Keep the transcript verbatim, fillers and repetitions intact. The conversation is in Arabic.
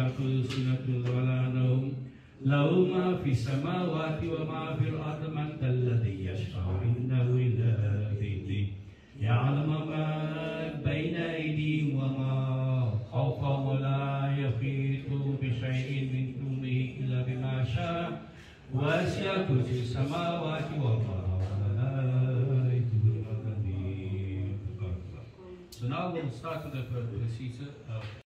تأخذ سنة ولا نوم له ما في السماوات وما في الأرض من ذا الذي يشفع عنده إلا بإذنه يعلم ما بين أيديهم وما خلفهم ولا يحيطون بشيء من علمه إلا بما شاء وسع كرسي السماوات والأرض ولا يؤوده حفظهما. So now we'll start with the procedure of